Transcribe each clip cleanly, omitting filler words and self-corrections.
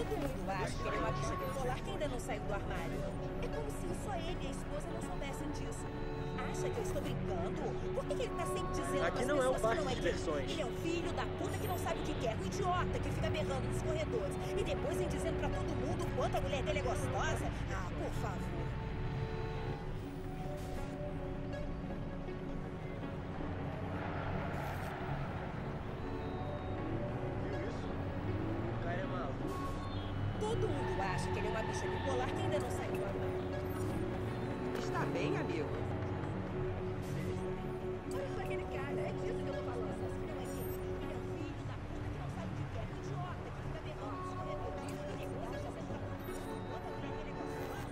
Todo mundo acha que ele é uma bicha bipolar que ainda não saiu do armário. É como se só ele e a esposa não soubessem disso. Acha que eu estou brincando? Por que ele tá sempre dizendo Aqui pras não é um pessoas parque que não é de gay? diversões. Ele é um filho da puta que não sabe o que quer. Um idiota que fica berrando nos corredores. E depois vem dizendo pra todo mundo o quanto a mulher dele é gostosa. Ah, por favor. Todo mundo acha que ele é uma bicha bipolar que ainda não saiu do armário. Está bem, amigo. Olha pra aquele cara, é disso que eu tô falando. Não é gay. Ele é um filho da puta que não sabe o que quer. Um idiota que fica berrando nos corredores. E depois já sendo pra todo mundo quando a mulher dele é gostosa.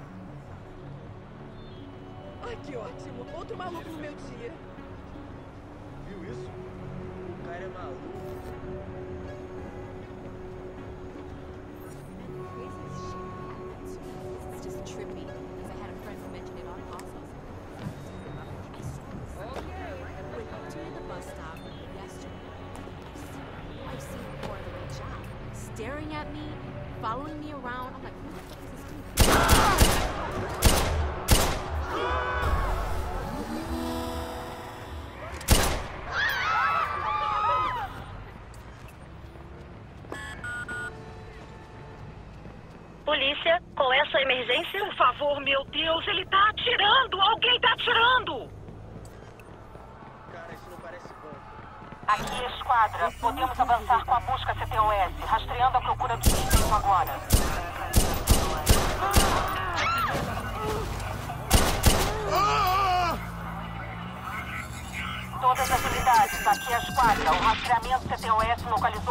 Ai, que ótimo. Outro maluco no meu dia. Viu isso? O cara é maluco. Staring at me, following me around. I'm like, who the fuck is this dude? Polícia, qual é a sua emergência? Por favor, meu Deus, ele tá atirando! Alguém tá atirando! Cara, isso não parece bom. Aqui, esquadra. Podemos avançar com a busca CTOS, rastreando a procura do suspeito agora. Todas as unidades, aqui a esquadra. O rastreamento CTOS localizou